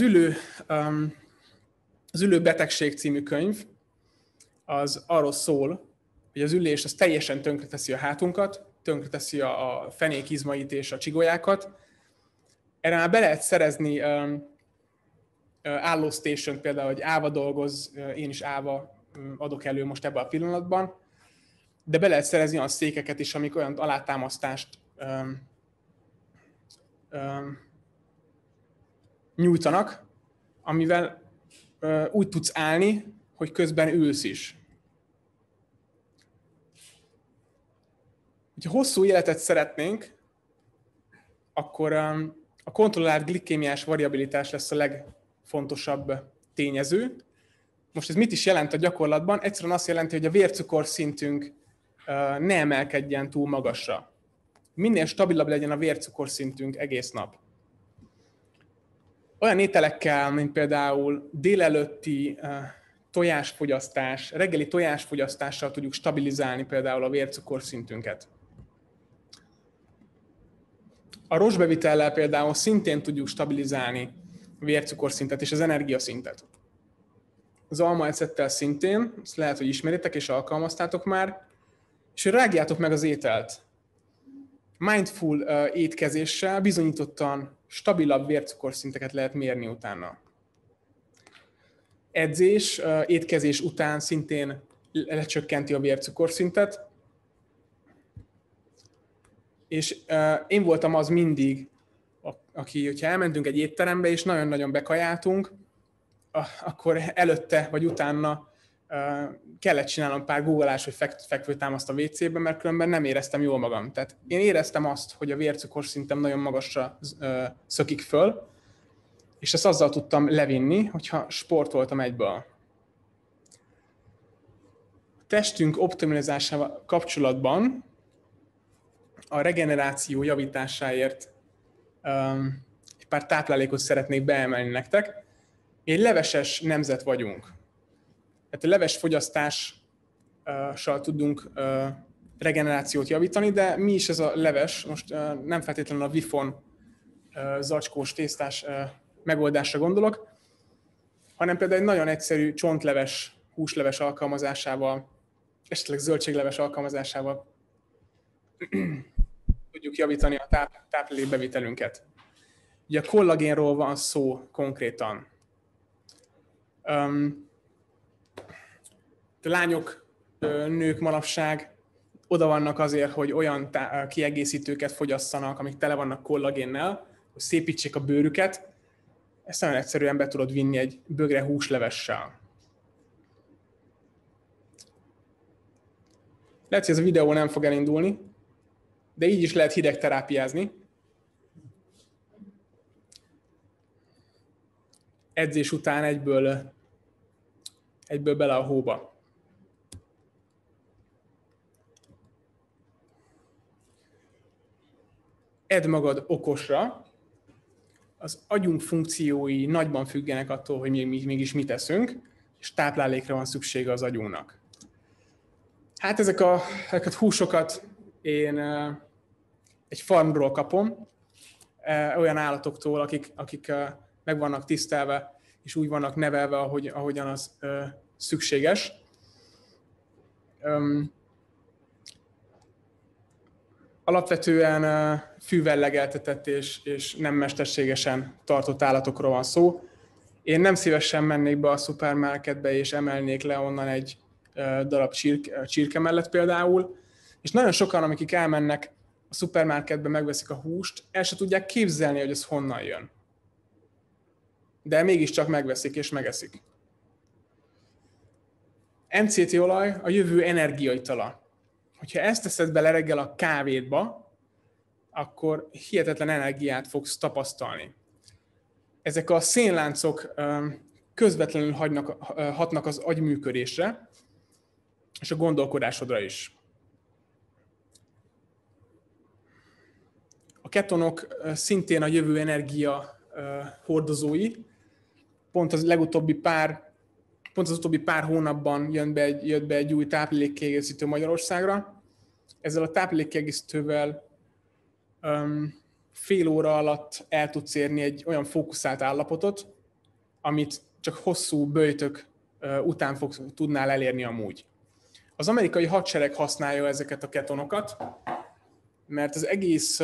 Ülő betegség című könyv az arról szól, hogy az ülés az teljesen tönkreteszi a hátunkat, tönkreteszi a fenékizmait és a csigolyákat. Erre már be lehet szerezni állóstation, például, hogy Áva dolgoz, én is Áva adok elő most ebben a pillanatban, de be lehet szerezni olyan székeket is, amik olyan alátámasztást nyújtanak, amivel úgy tudsz állni, hogy közben ülsz is. Ha hosszú életet szeretnénk, akkor a kontrollált glikémiás variabilitás lesz a legfontosabb tényező. Most ez mit is jelent a gyakorlatban? Egyszerűen azt jelenti, hogy a vércukorszintünk ne emelkedjen túl magasra. Minél stabilabb legyen a vércukorszintünk egész nap. Olyan ételekkel, mint például délelőtti tojásfogyasztás, reggeli tojásfogyasztással tudjuk stabilizálni például a vércukorszintünket. A rostbevitellel például szintén tudjuk stabilizálni a vércukorszintet és az energiaszintet. Az almaecettel szintén, ezt lehet, hogy ismeritek és alkalmaztátok már, és rágjátok meg az ételt. Mindful étkezéssel bizonyítottan stabilabb vércukorszinteket lehet mérni utána. Edzés, étkezés után szintén lecsökkenti a vércukorszintet, és én voltam az mindig, aki, hogyha elmentünk egy étterembe, és nagyon-nagyon bekajáltunk, akkor előtte vagy utána kellett csinálnom pár googolás, hogy fekvőtámaszt a WC-ben, mert különben nem éreztem jól magam. Tehát én éreztem azt, hogy a vércukorszintem nagyon magasra szökik föl, és ezt azzal tudtam levinni, hogyha sportoltam egyből. A testünk optimalizásával kapcsolatban a regeneráció javításáért egy pár táplálékot szeretnék beemelni nektek. Mi egy leveses nemzet vagyunk. Tehát a leves fogyasztással tudunk regenerációt javítani, de mi is ez a leves? Most nem feltétlenül a Wifon zacskós tésztás megoldásra gondolok, hanem például egy nagyon egyszerű csontleves, húsleves alkalmazásával, esetleg zöldségleves alkalmazásával tudjuk javítani a táplálékbevitelünket. Ugye a kollagénról van szó konkrétan. A lányok, nők manapság oda vannak azért, hogy olyan kiegészítőket fogyasszanak, amik tele vannak kollagénnel, hogy szépítsék a bőrüket. Ezt nagyon egyszerűen be tudod vinni egy bögre húslevessel. Lehet, hogy ez a videó nem fog elindulni, de így is lehet hidegterápiázni. Edzés után egyből bele a hóba. Edd magad okosra. Az agyunk funkciói nagyban függenek attól, hogy mi mégis mit teszünk, és táplálékra van szüksége az agyunknak. Hát ezeket húsokat én egy farmról kapom, olyan állatoktól, akik meg vannak tisztelve, és úgy vannak nevelve, ahogyan az szükséges. Alapvetően fűvel legeltetett és nem mesterségesen tartott állatokról van szó. Én nem szívesen mennék be a szupermarketbe és emelnék le onnan egy darab csirke mellett például, és nagyon sokan, akik elmennek a szupermarketbe, megveszik a húst, el se tudják képzelni, hogy ez honnan jön. De mégiscsak megveszik és megeszik. MCT olaj a jövő energiaitala. Hogyha ezt teszed bele reggel a kávédba, akkor hihetetlen energiát fogsz tapasztalni. Ezek a szénláncok közvetlenül hatnak az agyműködésre, és a gondolkodásodra is. A ketonok szintén a jövő energia hordozói. Pont az utóbbi pár hónapban jött be egy új táplálékkiegészítő Magyarországra. Ezzel a táplálékkiegészítővel fél óra alatt el tudsz érni egy olyan fókuszált állapotot, amit csak hosszú böjtök után tudnál elérni amúgy. Az amerikai hadsereg használja ezeket a ketonokat, mert az egész,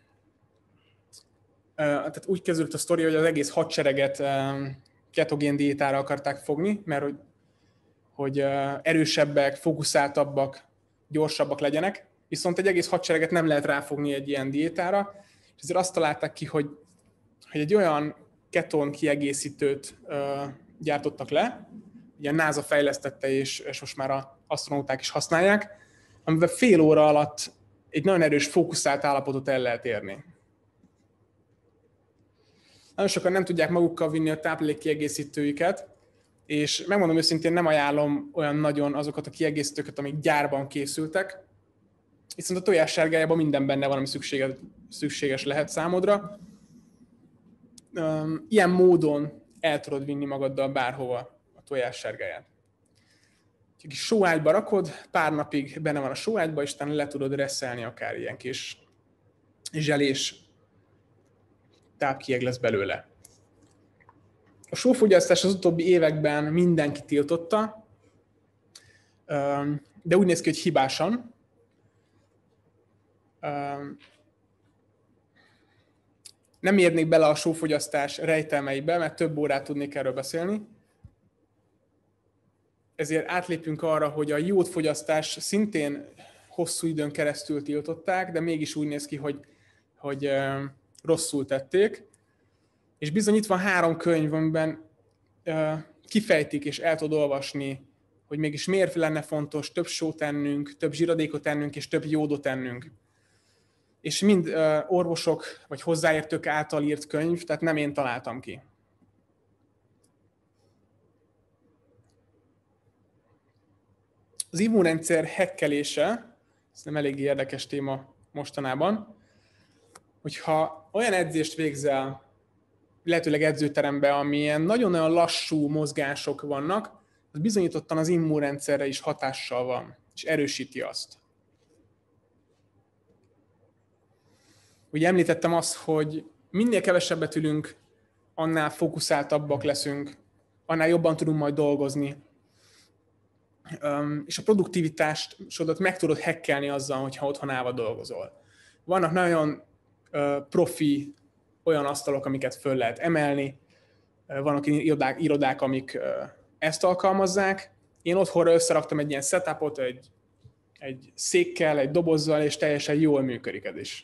tehát úgy kezdődött a sztori, hogy az egész hadsereget ketogén diétára akarták fogni, mert hogy erősebbek, fókuszáltabbak, gyorsabbak legyenek, viszont egy egész hadsereget nem lehet ráfogni egy ilyen diétára, és ezért azt találták ki, hogy egy olyan keton kiegészítőt gyártottak le, ugye a NASA fejlesztette, és most már az asztronauták is használják, amivel fél óra alatt egy nagyon erős fókuszált állapotot el lehet érni. Nagyon sokan nem tudják magukkal vinni a táplálékkiegészítőiket, és megmondom őszintén, nem ajánlom olyan nagyon azokat a kiegészítőket, amik gyárban készültek, viszont a tojássárgájában minden benne van, ami szükséges lehet számodra. Ilyen módon el tudod vinni magaddal bárhova a tojássárgáját. Egy kis sóágyba rakod, pár napig benne van a sóágyba, és utána le tudod reszelni akár ilyen kis zselés tápkieg lesz belőle. A sófogyasztás az utóbbi években mindenki tiltotta, de úgy néz ki, hogy hibásan. Nem érnék bele a sófogyasztás rejtelmeibe, mert több órát tudnék erről beszélni. Ezért átlépünk arra, hogy a jódfogyasztás szintén hosszú időn keresztül tiltották, de mégis úgy néz ki, hogy rosszul tették. És bizony itt van 3 könyv, amiben kifejtik és el tudod olvasni, hogy mégis miért lenne fontos több sót ennünk, több zsiradékot ennünk és több jódot ennünk. És mind orvosok vagy hozzáértők által írt könyv, tehát nem én találtam ki. Az immunrendszer hekkelése, ez nem elég érdekes téma mostanában, hogyha olyan edzést végzel, lehetőleg edzőteremben, amilyen nagyon-nagyon lassú mozgások vannak, az bizonyítottan az immunrendszerre is hatással van, és erősíti azt. Ugye említettem azt, hogy minél kevesebbet ülünk, annál fókuszáltabbak leszünk, annál jobban tudunk majd dolgozni. És a produktivitásodat meg tudod hekkelni azzal, hogyha otthon állva dolgozol. Vannak nagyon profi olyan asztalok, amiket föl lehet emelni, vannak irodák, amik ezt alkalmazzák. Én otthonra összeraktam egy ilyen setupot, egy székkel, egy dobozzal, és teljesen jól működik ez is.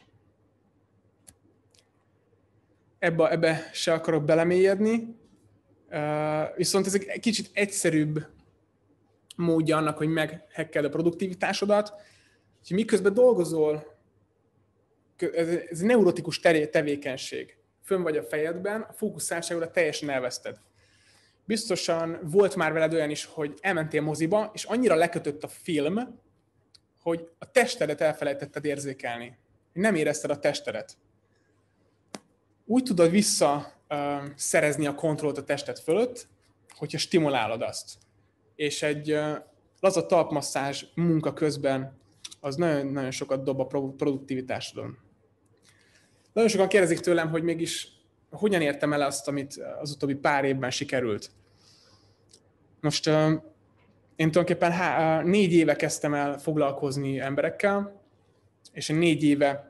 Ebbe se akarok belemélyedni, viszont ez egy kicsit egyszerűbb módja annak, hogy meghekkeld a produktivitásodat. Úgyhogy miközben dolgozol, ez egy neurotikus tevékenység. Fönn vagy a fejedben, a fókuszáltságodat teljesen elveszted. Biztosan volt már veled olyan is, hogy elmentél moziba, és annyira lekötött a film, hogy a testedet elfelejtetted érzékelni. Nem érezted a testedet. Úgy tudod visszaszerezni a kontrollt a tested fölött, hogyha stimulálod azt. És egy laza talpmasszázs munka közben az nagyon-nagyon sokat dob a produktivitásodon. Nagyon sokan kérdezik tőlem, hogy mégis hogyan értem el azt, amit az utóbbi pár évben sikerült. Most én tulajdonképpen 4 éve kezdtem el foglalkozni emberekkel, és 4 éve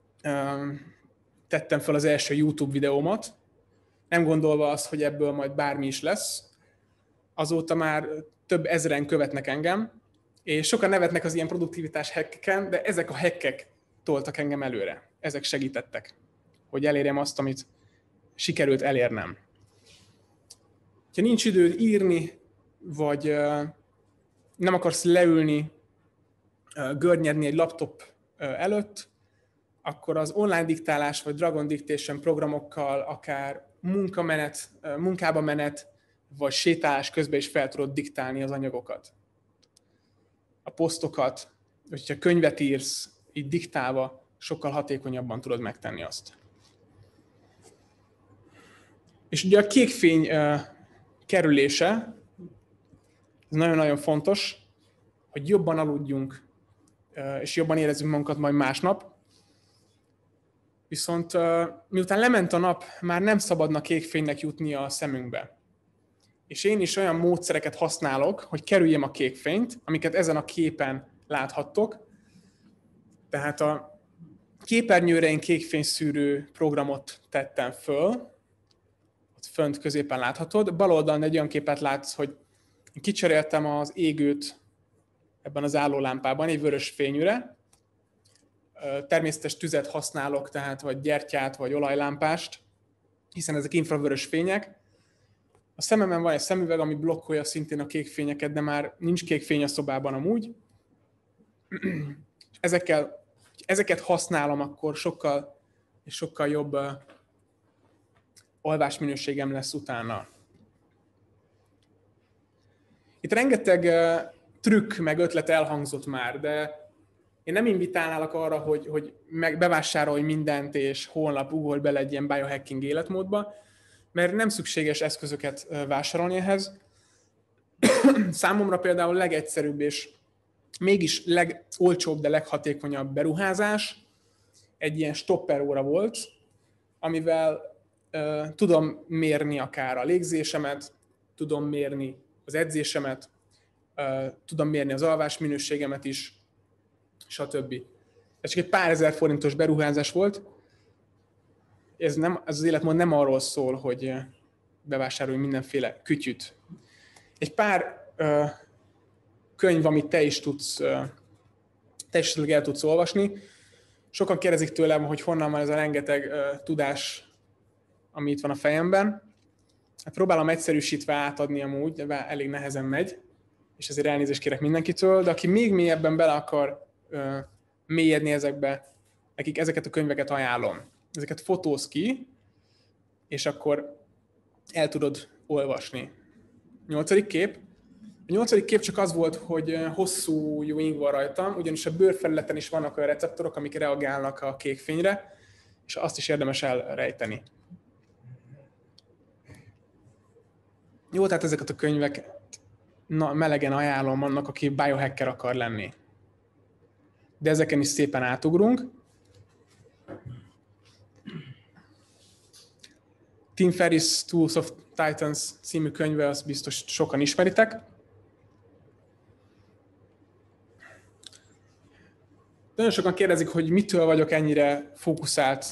tettem fel az első YouTube videómat, nem gondolva azt, hogy ebből majd bármi is lesz. Azóta már több ezren követnek engem, és sokan nevetnek az ilyen produktivitás hackeken, de ezek a hackek toltak engem előre. Ezek segítettek, hogy elérjem azt, amit sikerült elérnem. Ha nincs időd írni, vagy nem akarsz leülni, görnyedni egy laptop előtt, akkor az online diktálás vagy Dragon Dictation programokkal akár munkába menet, vagy sétálás közben is fel tudod diktálni az anyagokat. A posztokat, hogyha könyvet írsz, így diktálva, sokkal hatékonyabban tudod megtenni azt. És ugye a kékfény kerülése, ez nagyon-nagyon fontos, hogy jobban aludjunk, és jobban érezzünk magunkat majd másnap. Viszont miután lement a nap, már nem szabadna kékfénynek jutnia a szemünkbe. És én is olyan módszereket használok, hogy kerüljem a kékfényt, amiket ezen a képen láthattok. Tehát a képernyőre én kékfényszűrő programot tettem föl, ott fönt középen láthatod. Bal oldalon egy olyan képet látsz, hogy én kicseréltem az égőt ebben az állólámpában egy vörös fényűre. Természetes tüzet használok, tehát vagy gyertyát, vagy olajlámpást, hiszen ezek infravörös fények. A szememen van egy szemüveg, ami blokkolja szintén a kék fényeket, de már nincs kék fény a szobában amúgy. Ezeket használom, akkor sokkal jobb alvásminőségem lesz utána. Itt rengeteg trükk meg ötlet elhangzott már, de én nem invitálnálak arra, hogy bevásárolj mindent, és holnap ugolj bele egy ilyen biohacking életmódba, mert nem szükséges eszközöket vásárolni ehhez. Számomra például a legegyszerűbb és mégis legolcsóbb, de leghatékonyabb beruházás egy ilyen stopperóra volt, amivel tudom mérni akár a légzésemet, tudom mérni az edzésemet, tudom mérni az alvásminőségemet is, stb. Ez csak egy pár ezer forintos beruházás volt. Ez az életmód nem arról szól, hogy bevásárolj mindenféle kütyüt. Egy pár könyv, amit te is el tudsz olvasni. Sokan kérdezik tőlem, hogy honnan van ez a rengeteg tudás, ami itt van a fejemben. Hát próbálom egyszerűsítve átadni amúgy, de elég nehezen megy. és ezért elnézést kérek mindenkitől, de aki még mélyebben bele akar mélyedni ezekbe, nekik ezeket a könyveket ajánlom. Ezeket fotózz ki, és akkor el tudod olvasni. 8. kép. A 8. kép csak az volt, hogy hosszú jó ing van rajtam, ugyanis a bőrfelületen is vannak olyan receptorok, amik reagálnak a kék fényre, és azt is érdemes elrejteni. Jó, tehát ezeket a könyveket melegen ajánlom annak, aki biohacker akar lenni. De ezeken is szépen átugrunk. Tim Ferriss Tools of Titans című könyve, azt biztos sokan ismeritek. Nagyon sokan kérdezik, hogy mitől vagyok ennyire fókuszált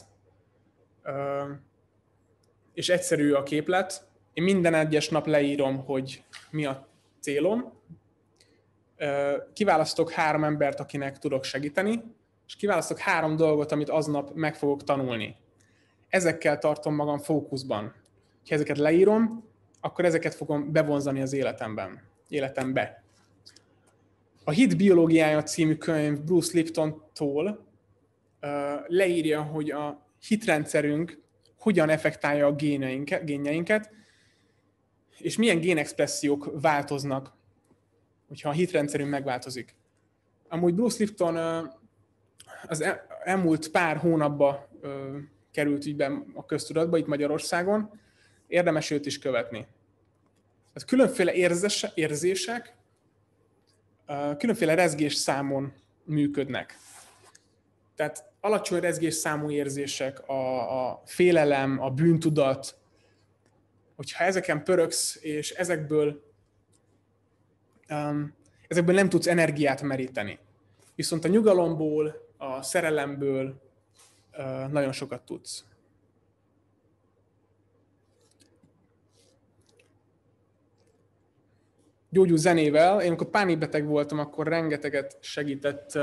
és egyszerű a képlet. Én minden egyes nap leírom, hogy mi a célom. Kiválasztok 3 embert, akinek tudok segíteni, és kiválasztok 3 dolgot, amit aznap meg fogok tanulni. Ezekkel tartom magam fókuszban. Ha ezeket leírom, akkor ezeket fogom bevonzani az életembe. A Hit biológiája című könyv Bruce Lipton-tól leírja, hogy a hitrendszerünk hogyan effektálja a génjeinket, és milyen génexpressziók változnak, hogyha a hitrendszerünk megváltozik. Amúgy Bruce Lipton az elmúlt pár hónapban került ügyben a köztudatba, itt Magyarországon, érdemes őt is követni. Hát különféle érzések, különféle rezgésszámon működnek. Tehát alacsony rezgésszámú érzések, a félelem, a bűntudat, hogyha ezeken pöröksz, és ezekből nem tudsz energiát meríteni. Viszont a nyugalomból, a szerelemből nagyon sokat tudsz. Gyógyú zenével, én amikor pánikbeteg voltam, akkor rengeteget segített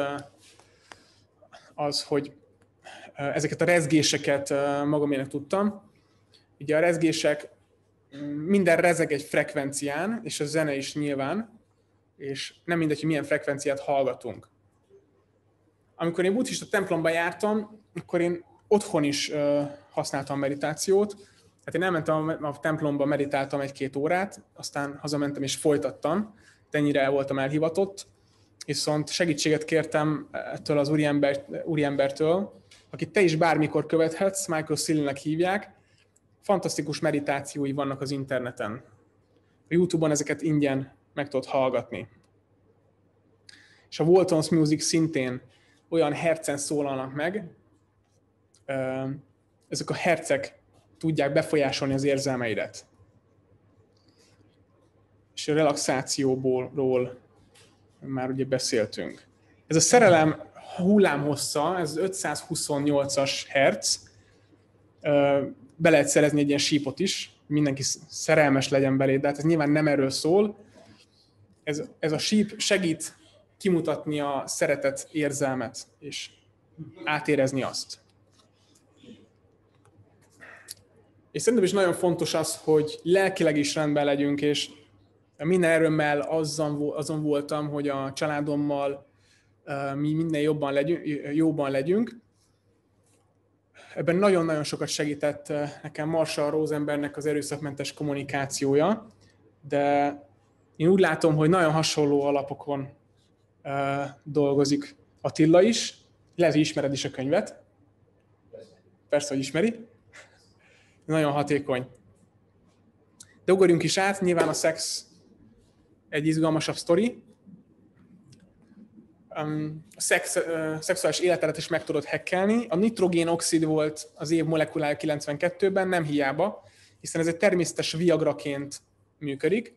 az, hogy ezeket a rezgéseket magaménak tudtam. Ugye a rezgések, minden rezeg egy frekvencián, és a zene is nyilván, és nem mindegy, hogy milyen frekvenciát hallgatunk. Amikor én buddhista templomba jártam, akkor én otthon is használtam meditációt. Hát én elmentem a templomba, meditáltam 1-2 órát, aztán hazamentem és folytattam, de ennyire el voltam elhivatott. Viszont segítséget kértem ettől az úriembertől, akit te is bármikor követhetsz, Michael Sillinek hívják. Fantasztikus meditációi vannak az interneten. A YouTube-on ezeket ingyen meg tudod hallgatni. És a Walton's Music szintén olyan hercen szólalnak meg, ezek a hercek tudják befolyásolni az érzelmeidet. És a relaxációból már ugye beszéltünk. Ez a szerelem hullámhossza, ez 528-as herc, be lehet szerezni egy ilyen sípot is, mindenki szerelmes legyen belé, de hát ez nyilván nem erről szól. Ez a síp segít kimutatni a szeretet érzelmet, és átérezni azt. És szerintem is nagyon fontos az, hogy lelkileg is rendben legyünk, és minden erőmmel azon voltam, hogy a családommal mi minden jobban legyünk. Ebben nagyon-nagyon sokat segített nekem Marshall Rosenbergnek az erőszakmentes kommunikációja, de én úgy látom, hogy nagyon hasonló alapokon dolgozik Attila is. Lehet, hogy ismered is a könyvet. Persze, hogy ismeri. Nagyon hatékony. De ugorjunk is át, nyilván a szex egy izgalmasabb sztori. A szexuális életedet is meg tudod hackelni. A nitrogén-oxid volt az év molekulája 92-ben, nem hiába, hiszen ez egy természetes viagraként működik,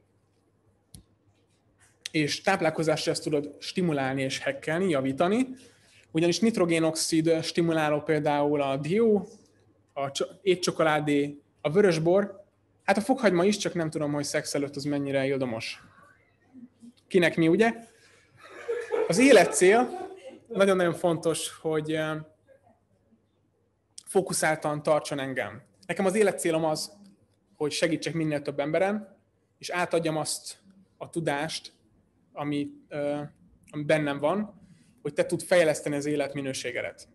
és táplálkozásra ezt tudod stimulálni és hackelni, javítani, ugyanis nitrogén-oxid stimuláló például a dió, a étcsokoládé, a vörösbor, hát a fokhagyma is, csak nem tudom, hogy szex előtt az mennyire ildomos. Kinek mi, ugye? Az életcél nagyon-nagyon fontos, hogy fókuszáltan tartson engem. Nekem az életcélom az, hogy segítsek minél több emberen, és átadjam azt a tudást, ami bennem van, hogy te tud fejleszteni az életminőségedet.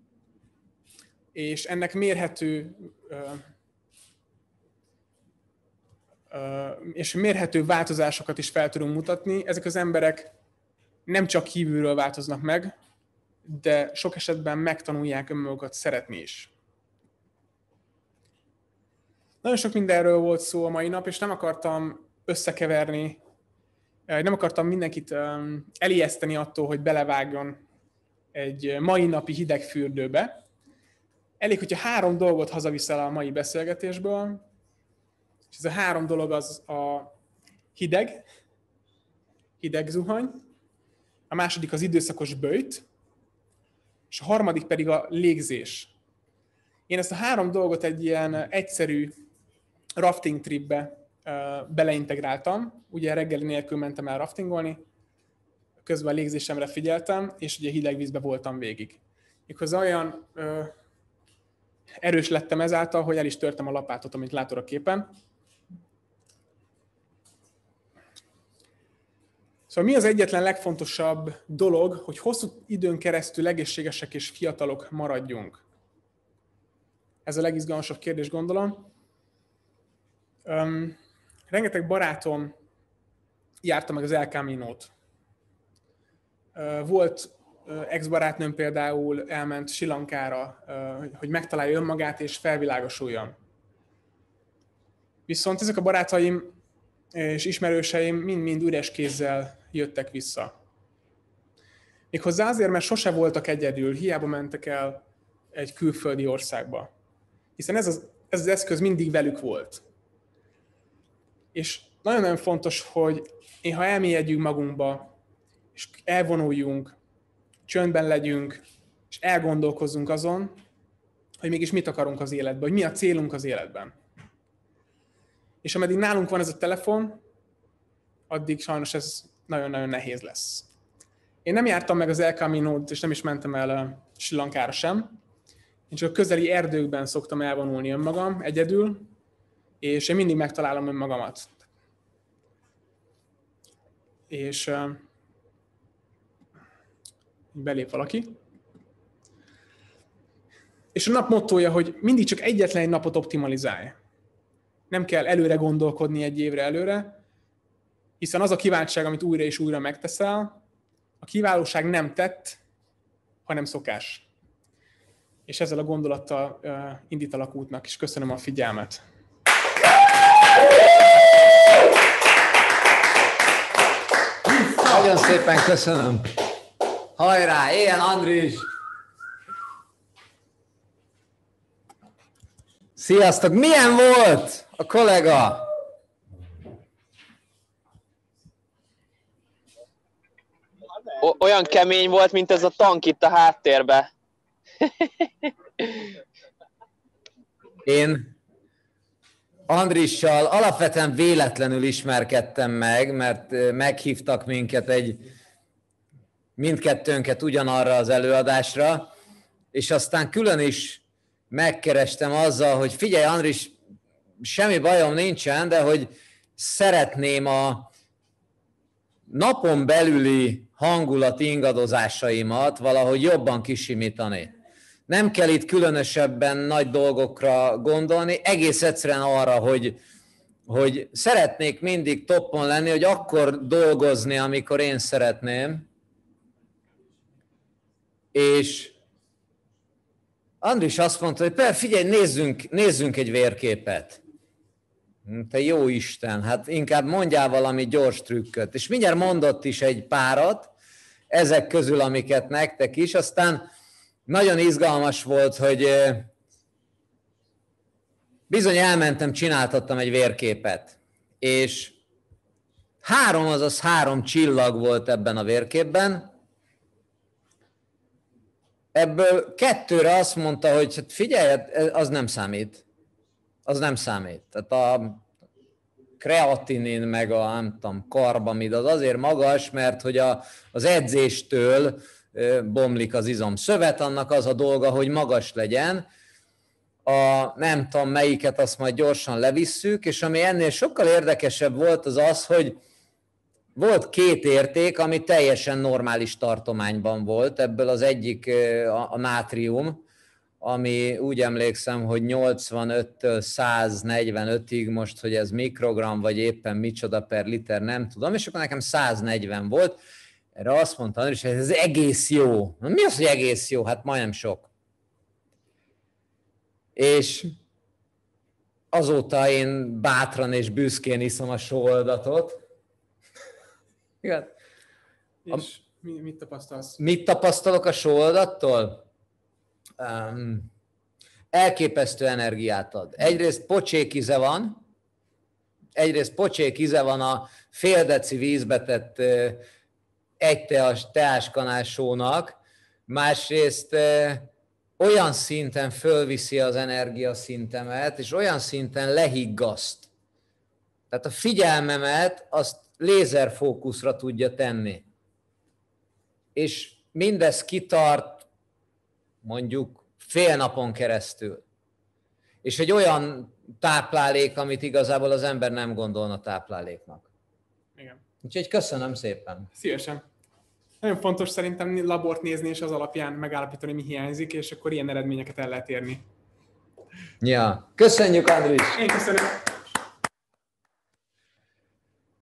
És ennek mérhető változásokat is fel tudunk mutatni. Ezek az emberek nem csak kívülről változnak meg, de sok esetben megtanulják önmagukat szeretni is. Nagyon sok mindenről volt szó a mai nap, és nem akartam összekeverni, nem akartam mindenkit elijeszteni attól, hogy belevágjon egy mai napi hideg fürdőbe. Elég, hogyha 3 dolgot hazaviszel a mai beszélgetésből, és ez a 3 dolog az a hideg zuhany, a második az időszakos böjt, és a harmadik pedig a légzés. Én ezt a 3 dolgot egy ilyen egyszerű rafting tripbe beleintegráltam. Ugye reggeli nélkül mentem el raftingolni, közben a légzésemre figyeltem, és ugye hideg vízbe voltam végig. Méghozzá olyan erős lettem ezáltal, hogy el is törtem a lapátot, amit látod a képen. Szóval mi az egyetlen legfontosabb dolog, hogy hosszú időn keresztül egészségesek és fiatalok maradjunk? Ez a legizgalmasabb kérdés, gondolom. Rengeteg barátom járta meg az El Caminót. Volt ex-barátnőm például elment Sri Lankára, hogy megtalálja önmagát és felvilágosuljon. Viszont ezek a barátaim és ismerőseim mind-mind üres kézzel jöttek vissza. Méghozzá azért, mert sose voltak egyedül, hiába mentek el egy külföldi országba. Hiszen ez az eszköz mindig velük volt. És nagyon-nagyon fontos, hogy ha elmélyedjünk magunkba, és elvonuljunk, csöndben legyünk, és elgondolkozzunk azon, hogy mégis mit akarunk az életben, hogy mi a célunk az életben. És ameddig nálunk van ez a telefon, addig sajnos ez nagyon-nagyon nehéz lesz. Én nem jártam meg az El Caminót, és nem is mentem el Sri Lankára sem. Én csak a közeli erdőkben szoktam elvonulni önmagam, egyedül, és én mindig megtalálom önmagamat. És belép valaki. És a nap mottója, hogy mindig csak egyetlen egy napot optimalizálj. Nem kell előre gondolkodni egy évre előre, hiszen az a kiváltság, amit újra és újra megteszel, a kiválóság nem tett, hanem szokás. És ezzel a gondolattal indítalak útnak, és köszönöm a figyelmet. Nagyon szépen köszönöm. Hajrá, éljen Andris! Sziasztok! Milyen volt a kollega? Olyan kemény volt, mint ez a tank itt a háttérbe. Én Andrissal alapvetően véletlenül ismerkedtem meg, mert meghívtak minket mindkettőnket ugyanarra az előadásra, és aztán külön is megkerestem azzal, hogy figyelj Andris, semmi bajom nincsen, de hogy szeretném a napon belüli hangulat ingadozásaimat valahogy jobban kisimítani. Nem kell itt különösebben nagy dolgokra gondolni, egész egyszerűen arra, hogy szeretnék mindig toppon lenni, hogy akkor dolgozni, amikor én szeretném. És Andris azt mondta, hogy figyelj, nézzünk egy vérképet. Te jó Isten, hát inkább mondjál valami gyors trükköt. És mindjárt mondott is egy párat, ezek közül, amiket nektek is. Aztán nagyon izgalmas volt, hogy bizony elmentem, csináltattam egy vérképet. És 3 csillag volt ebben a vérképben. Ebből 2-re azt mondta, hogy hát figyelj, az nem számít. Az nem számít. Tehát a kreatinin meg a nem tudom, karbamid az azért magas, mert hogy az edzéstől bomlik az izomszövet, annak az a dolga, hogy magas legyen. Nem tudom melyiket, azt majd gyorsan levisszük, és ami ennél sokkal érdekesebb volt az az, hogy volt 2 érték, ami teljesen normális tartományban volt. Ebből az egyik a nátrium, ami úgy emlékszem, hogy 85-től 145-ig, most, hogy ez mikrogram, vagy éppen micsoda per liter, nem tudom, és akkor nekem 140 volt. Erre azt mondta, hogy ez egész jó. Mi az, hogy egész jó? Hát majdnem sok. És azóta én bátran és büszkén iszom a sóoldatot. Igen. És mit tapasztalsz? Mit tapasztalok a sóoldattól? Elképesztő energiát ad. Egyrészt pocsék íze van a fél deci vízbe tett egy teáskanál sónak, másrészt olyan szinten fölviszi az energiaszintemet, és olyan szinten lehiggaszt. Tehát a figyelmemet azt lézerfókuszra tudja tenni. És mindez kitart mondjuk fél napon keresztül. És egy olyan táplálék, amit igazából az ember nem gondolna tápláléknak. Igen. Úgyhogy köszönöm szépen. Szívesen. Nagyon fontos szerintem labort nézni, és az alapján megállapítani, mi hiányzik, és akkor ilyen eredményeket el lehet érni. Ja. Köszönjük, Andris! Én köszönöm!